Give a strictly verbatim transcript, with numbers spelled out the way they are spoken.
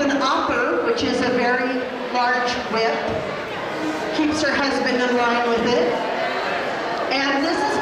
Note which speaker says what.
Speaker 1: an Oper, which is a very large whip. Keeps her husband in line with it. And this is